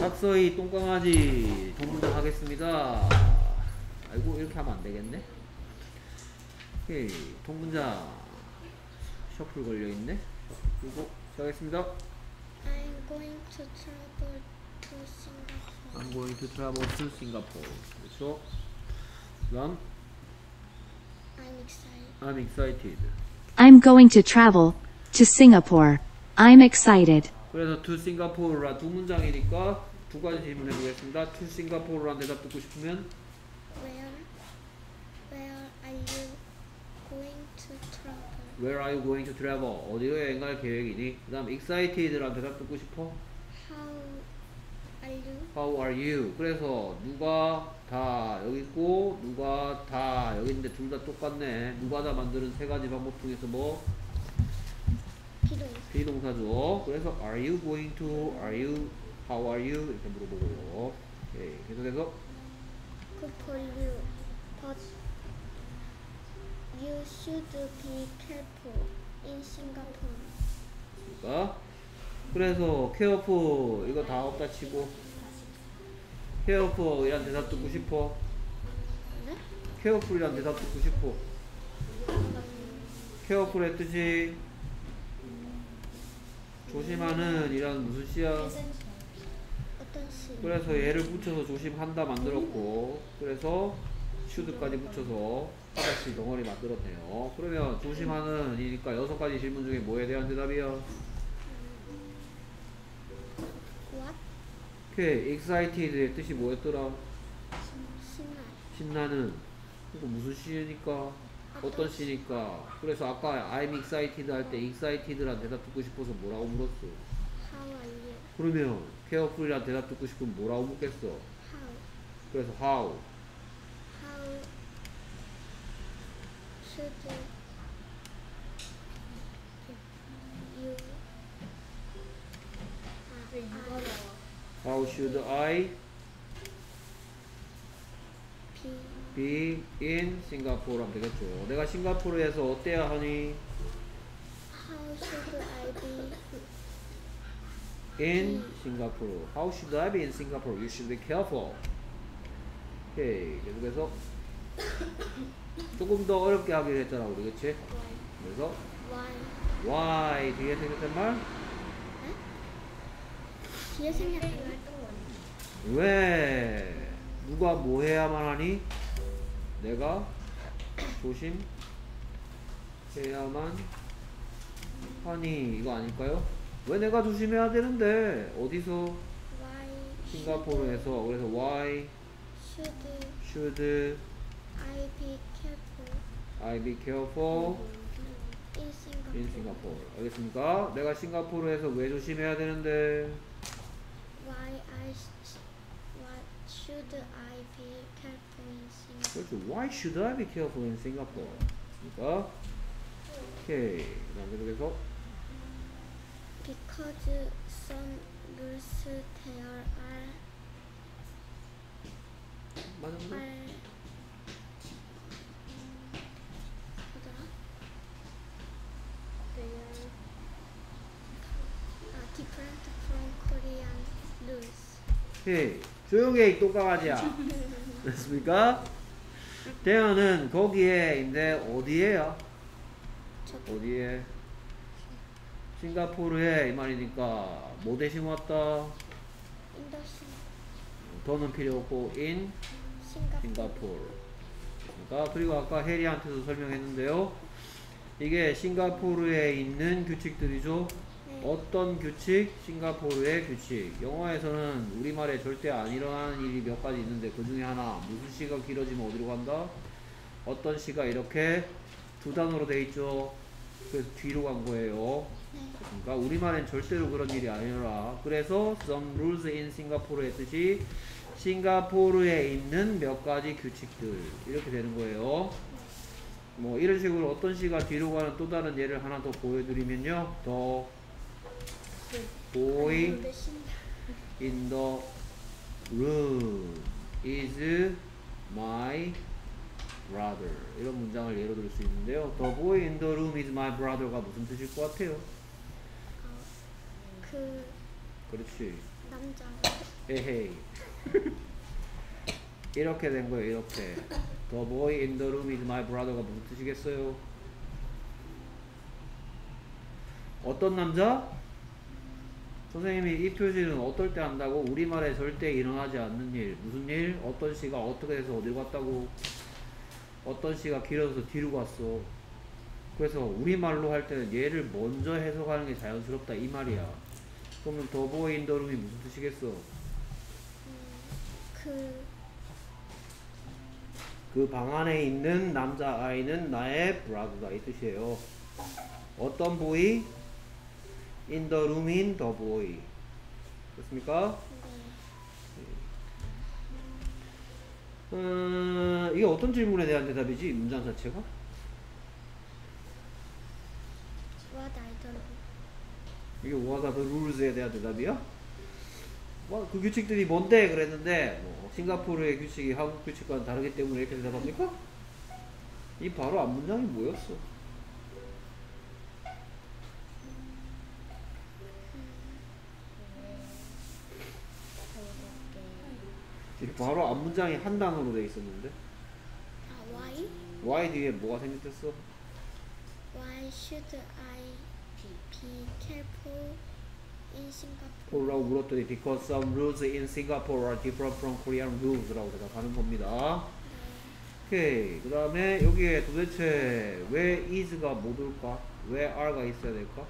닥서이 똥강아지 동문장 하겠습니다. 아이고 이렇게 하면 안 되겠네. 오케이 동문장 셔플 걸려있네. 그리고 시작하겠습니다. I'm going to travel to Singapore. I'm going to travel to Singapore. 그렇죠. 그 다음 I'm excited. I'm excited. I'm going to travel to Singapore. I'm excited. 그래서 to Singapore라 두 문장이니까 두 가지 질문해 보겠습니다. to Singapore란 대답 듣고 싶으면 Where are you going to travel? Where are you going to travel? 어디로 여행 갈 계획이니? 그 다음 excited란 대답 듣고 싶어? How How are you? are you? 그래서 누가 다 여기 있고 누가 다 여기 있는데 둘 다 똑같네. 누가 다 만드는 세 가지 방법 중에서 뭐? 비동사. 비동사죠. 그래서 are you going to? Are you? How are you? 이렇게 물어보고요. 오케이. 계속해서 Good for you. But you should be careful in Singapore. 그래서 careful 이거 다 없다 치고 careful 이란 대답 듣고 싶어? 네? careful 이란 대답 듣고 싶어? careful의 뜻이 조심하는 이란 무슨 시야? 어떤 시? 그래서 얘를 붙여서 조심한다 만들었고 그래서 should까지 붙여서 하나씩 덩어리 만들었네요. 그러면 조심하는 이니까 6가지 질문 중에 뭐에 대한 대답이야? What? 오케이, excited의 뜻이 뭐였더라? 신나. 신나는. 이거 무슨 시니까? 어떤 시니까? 그래서 아까 I'm excited 할 때 excited란 대답 듣고 싶어서 뭐라고 물었어? How are you? 그러면 careful이란 대답 듣고 싶으면 뭐라고 묻겠어? How? 그래서 how? How should you How should I be be in Singapore 하면 되겠죠. 내가 싱가포르에서 어때야 하니? How should I be In Singapore. How should I be in Singapore? You should be careful. 오케이. 계속해서 조금 더 어렵게 하기로 했잖아 우리 그치? 그래서 why? why 뒤에 생겼단 말? 뒤에 생략 왜? 누가 뭐 해야만 하니? 내가 조심해야만 하니 이거 아닐까요? 왜 내가 조심해야 되는데 어디서? why 싱가포르에서. 그래서 why should should I I be careful be careful in Singapore? in Singapore? 알겠습니까? 내가 싱가포르에서 왜 조심해야 되는데? Why should I be careful in Singapore? 그렇죠. Why should I be careful in Singapore? 그러니까 오케이. 그 다음 계속해서 Because some rules there 맞아 맞아. different from Korean rules. 오케이. 조용히 해, 이 똥강아지야. 됐습니까? 대현은 거기에 이제 어디에요? 어디에? 싱가포르에 이 말이니까 뭐 대신 왔다? 더는 필요 없고 in 싱가포르. 그러니까 그리고 아까 해리한테도 설명했는데요. 이게 싱가포르에 있는 규칙들이죠. 네. 어떤 규칙? 싱가포르의 규칙. 영어에서는 우리말에 절대 안 일어나는 일이 몇 가지 있는데 그 중에 하나 무슨 시가 길어지면 어디로 간다? 어떤 시가 이렇게 두 단어로 돼 있죠. 그래서 뒤로 간 거예요. 네. 그러니까 우리말엔 절대로 그런 일이 아니라 그래서 some rules in Singapore의 뜻이 싱가포르에 있는 몇 가지 규칙들 이렇게 되는 거예요. 뭐 이런 식으로 어떤 시가 뒤로 가는 또 다른 예를 하나 더 보여드리면요. The boy in the room is my brother. 이런 문장을 예로 들 수 있는데요. The boy in the room is my brother가 무슨 뜻일 것 같아요? 그 그렇지. 남자 에헤이. 이렇게 된 거예요. 이렇게. The boy in the room is my brother가 무슨 뜻이겠어요? 어떤 남자? 선생님이 이 표시는 어떨 때 한다고? 우리말에 절대 일어나지 않는 일. 무슨 일? 어떤 시가 어떻게 해서 어딜 갔다고? 어떤 시가 길어져서 뒤로 갔어. 그래서 우리말로 할 때는 얘를 먼저 해석하는 게 자연스럽다 이 말이야. 그러면 The boy in the room이 무슨 뜻이겠어? 그 방 안에 있는 남자아이는 나의 brother다 이 뜻이에요. 어떤 boy? In the room in the boy. 됐습니까? 이게 어떤 질문에 대한 대답이지? 이 문장 자체가? What I don't know. 이게 what are the rules에 대한 대답이야? 그 규칙들이 뭔데? 그랬는데 뭐 싱가포르의 규칙이 한국 규칙과는 다르기 때문에 이렇게 대답합니까? 이 바로 앞 문장이 뭐였어? 이 바로 앞 문장이 한 단어로 돼 있었는데 Why? why 뒤에 뭐가 생겼어? Why should I be careful in Singapore? 라고 물었더니 because some rules in Singapore are different from Korean rules 라고 대답하는 겁니다. 오케이. 그 다음에 여기에 도대체 왜 is가 못 올까? 왜 are가 있어야 될까?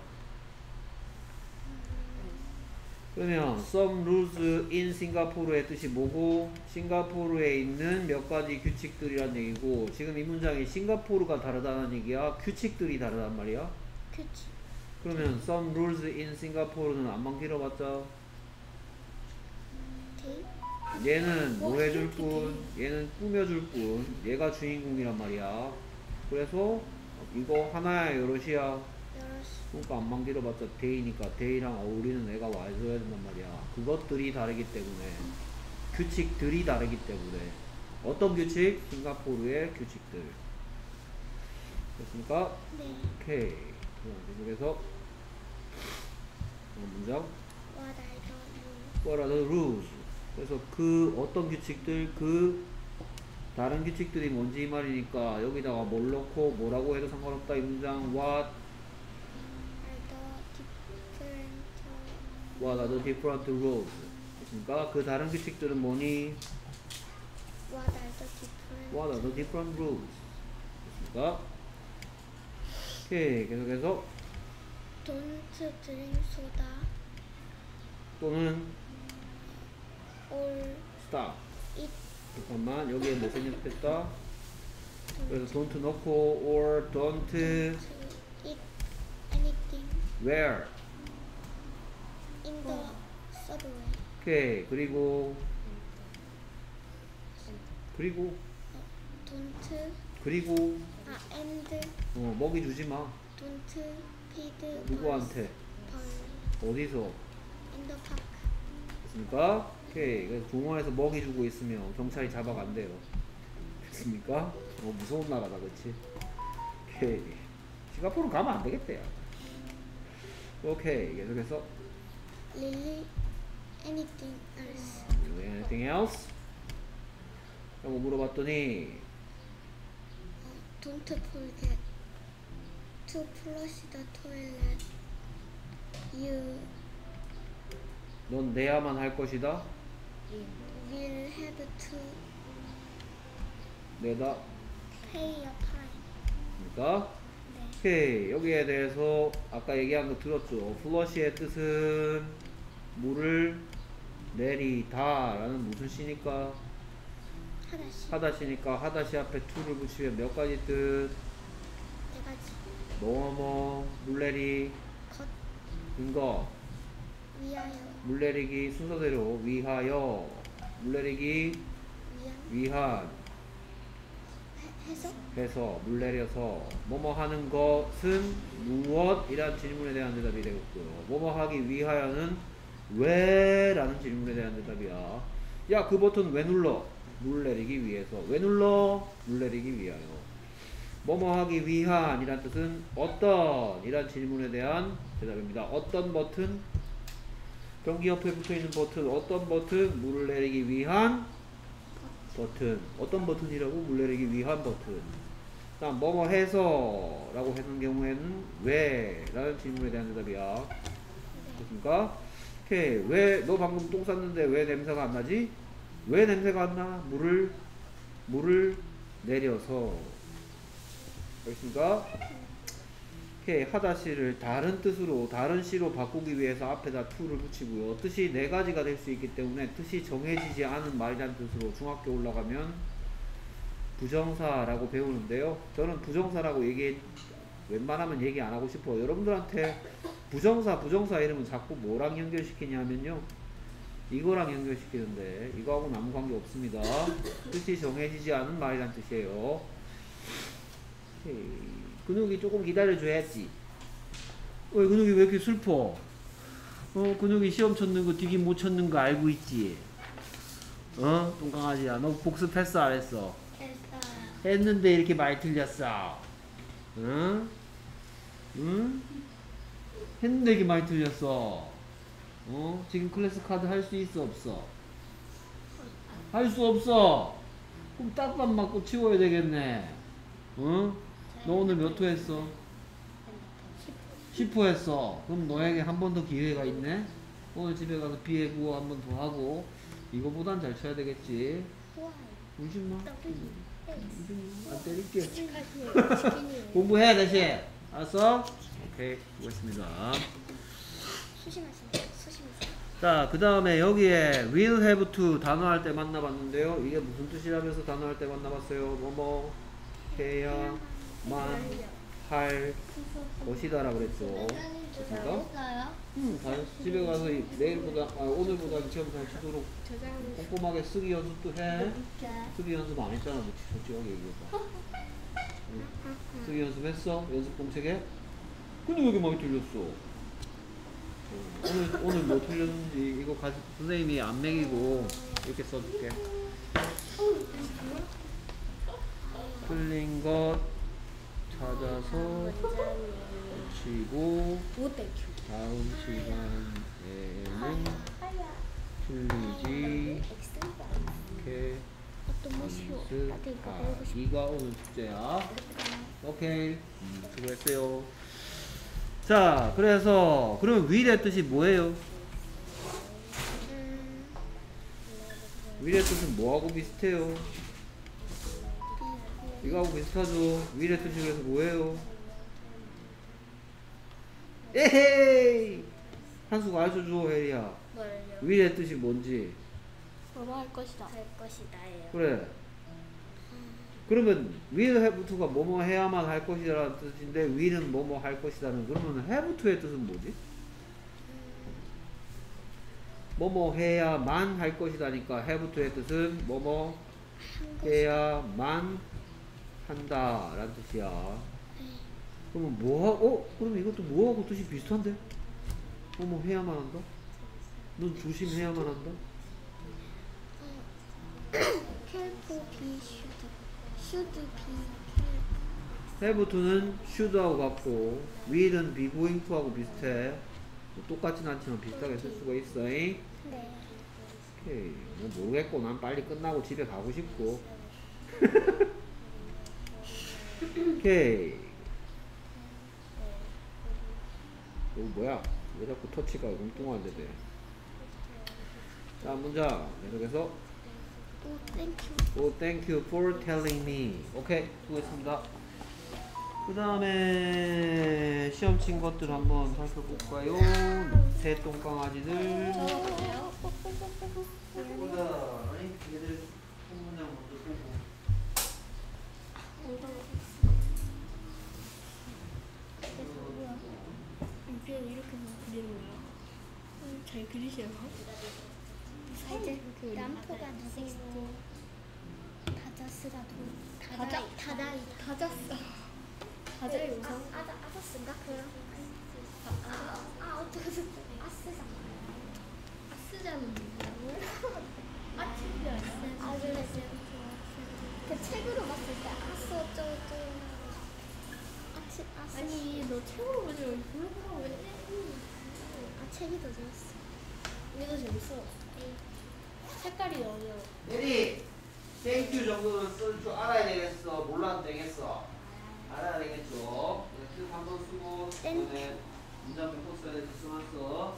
그러면 some rules in Singapore의 뜻이 뭐고 싱가포르에 있는 몇 가지 규칙들이란 얘기고 지금 이 문장이 싱가포르가 다르다는 얘기야? 규칙들이 다르단 말이야? 그치. 그러면 some rules in Singapore는 안만 길어봤자 얘는 뭐 해줄 뿐 얘는 꾸며줄 뿐 얘가 주인공이란 말이야. 그래서 이거 하나야 여럿이야? 그러니까 안만 길어봤자 데이니까 데이랑 어울리는 애가 와줘야 된단 말이야. 그것들이 다르기 때문에 규칙들이 다르기 때문에 어떤 규칙? 싱가포르의 규칙들. 됐습니까? 네. 오케이. 계속해서 문장 What I don't know. What are the rules? 그래서 그 어떤 규칙들 그 다른 규칙들이 뭔지 이 말이니까 여기다가 뭘 넣고 뭐라고 해도 상관없다 이 문장 What are the different rules? 됐습니까? 그 다른 규칙들은 뭐니? What are the different rules? 됐습니까? 오케이. 계속해서 Don't drink soda 또는 or stop. eat. 잠깐만 여기에 뭐 생략됐다? 그래서 don't 넣고 or don't eat anything where. in the subway. 오케이. 그리고 Don't and 먹이 주지 마. don't feed 누구한테? birds 어디서? in the park. 됐습니까? 오케이. 그래서 공원에서 먹이 주고 있으면 경찰이 잡아간대요. 됐습니까? 무서운 나라다, 그치? 오케이. 싱가포르 가면 안 되겠대요. 오케이. 계속해서 Lily, anything else? anything else? 라고 물어봤더니 Don't forget to flush the toilet. You 넌 내야만 할 것이다. will have to 내다. pay a fine. 그러니까 네. 오케이. 여기에 대해서 아까 얘기한 거 들었죠. 플러시의 뜻은 물을 내리다 라는 무슨 시니까 하나씩. 하다시니까 하다시 앞에 to를 붙이면 몇 가지 뜻? 네 가지. 뭐뭐 물내리 것 근거 위하여 물내리기 순서대로 위하여 물내리기 위한 위한 해석 해서 물내려서 뭐뭐 하는 것은 무엇이란 질문에 대한 대답이 되겠고요. 뭐뭐 하기 위하여는 왜? 라는 질문에 대한 대답이야. 야, 그 버튼 왜 눌러? 물 내리기 위해서. 왜 눌러? 물 내리기 위하여. 뭐뭐 하기 위한 이란 뜻은 어떤 이란 질문에 대한 대답입니다. 어떤 버튼? 변기 옆에 붙어있는 버튼. 어떤 버튼? 물을 내리기 위한 버튼. 어떤 버튼이라고? 물 내리기 위한 버튼. 다음 뭐뭐 해서 라고 하는 경우에는 왜? 라는 질문에 대한 대답이야. 됐습니까? 오케이. 왜 너 방금 똥 쌌는데 왜 냄새가 안 나지? 왜 냄새가 안 나? 물을 내려서. 알겠습니까? 오케이. 하다시를 다른 뜻으로 다른 시로 바꾸기 위해서 앞에다 to를 붙이고요. 뜻이 네 가지가 될 수 있기 때문에 뜻이 정해지지 않은 말이란 뜻으로 중학교 올라가면 부정사라고 배우는데요. 저는 부정사라고 웬만하면 얘기 안 하고 싶어. 여러분들한테 부정사 이름은 자꾸 뭐랑 연결시키냐면요. 이거랑 연결시키는데 이거하고는 아무 관계 없습니다. 뜻이 정해지지 않은 말이란 뜻이에요. 오케이. 근육이 조금 기다려줘야지. 근육이 왜 이렇게 슬퍼? 근육이 시험 쳤는 거 되게 못 쳤는 거 알고 있지? 똥강아지야. 너 복습했어 안 했어? 했어요. 했는데 이렇게 많이 틀렸어. 응? 했는데 이렇게 많이 틀렸어. 지금 클래스 카드 할 수 있어 없어? 할 수 없어. 그럼 딱밤 맞고 치워야 되겠네. 응? 너 오늘 몇 호 했어? 10호 했어. 그럼 너에게 한 번 더 기회가 있네. 오늘 집에 가서 비에 구워 한 번 더 하고 이거보단 잘 쳐야 되겠지. 좋아요. 울지마. 안 때릴게. 치킨이에요. 공부해야 대신. 알았어? 오케이. 수고했습니다. 수심하세요. 자, 그 다음에 여기에 will have to 단어 할 때 만나봤는데요. 이게 무슨 뜻이라면서 단어 할 때 만나봤어요? 뭐뭐 해야만 할 것이다 라고 그랬죠. 됐습니까? 다 집에 가서 오늘보다 지금부터 치도록 꼼꼼하게 쓰기 연습도 해. 쓰기 연습 안 했잖아. 너 솔직하게 얘기해봐. 쓰기 연습했어? 연습 공책에? 근데 왜 이렇게 많이 틀렸어? 오늘 뭐 틀렸는지 이거 선생님이 안 매기고 이렇게 써줄게. 틀린 것 찾아서 고치고 다음 시간에는 틀리지 않게 연습하기가 오늘 숙제야. 오케이. 수고했어요. 자, 그래서 그러면 will의 뜻이 뭐예요? will의 뜻은 뭐하고 비슷해요? 이거하고 비슷하죠? will의 뜻이 그래서 뭐예요? 에헤이! 한수가 알려줘, 혜리야. 뭘요? will의 뜻이 뭔지. 뭐뭐 할 것이다. 할 것이다예요. 그래. 그러면 will have to가 뭐뭐 해야만 할 것이라는 뜻인데 will은 뭐뭐 할 것이다는, 그러면 have to의 뜻은 뭐지? 뭐뭐 해야만 할 것이다니까 have to의 뜻은 뭐뭐 해야만 한다 라는 뜻이야. 그러면 뭐하고 그러면 이것도 뭐하고 뜻이 비슷한데? 뭐뭐 해야만 한다? 넌 조심해야만 한다? careful be should be have to는 should하고 같고 will은 be going to하고 비슷해. 뭐 똑같진 않지만 비슷하게 쓸 수가 있어. 네. 오케이. 뭐 모르겠고 난 빨리 끝나고 집에 가고 싶고. 오케이. 이거 뭐야? 왜 자꾸 터치가 엉뚱한데 돼? 자, 문장 계속해서 Oh, thank you. Oh, thank you for telling me. 오케이, 수고했습니다. 그 다음에 시험 친 것들 한번 살펴볼까요? 새 똥강아지들. 보자. 얘들 본문장 먼저 보고. 이렇게 그리는 거야. 잘 그리세요. 이제 람프가 누구고 다저스가 다저스 우선 아저스인가 그럼 어떻게 아스잖아. 아스잖아. 그 책으로 봤을 때 아스 어쩌고 아니 너 책으로 보지 왜 책이 더 좋았어. 이거 재밌어. 색깔이 어려워. 내리 땡큐 정도는 쓸 줄 알아야 되겠어. 몰라도 되겠어. 알아야 되겠죠. 네, 한번 쓰고 이번에 문장 몇번 써야 될지 써놨어.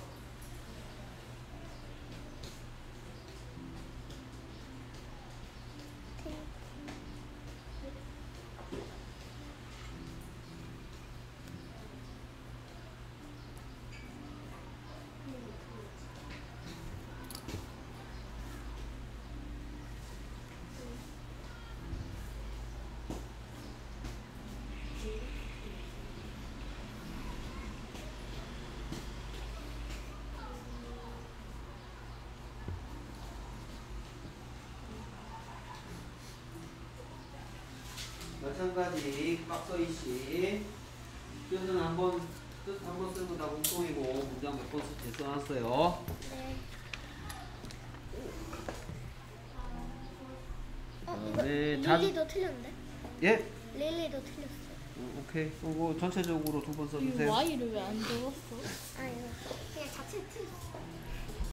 마찬가지 깍서이씨 뜻은 한번 쓰면 다 공통이고 문장 몇 번 쓸지 써놨어요. 네. 네, 이거 릴리도 틀렸는데? 예? 릴리도 틀렸어. 오케이. 그리고 전체적으로 두 번 이 써주세요. Y를 왜 안 적었어? 아 이거 그냥 자체 틀렸어.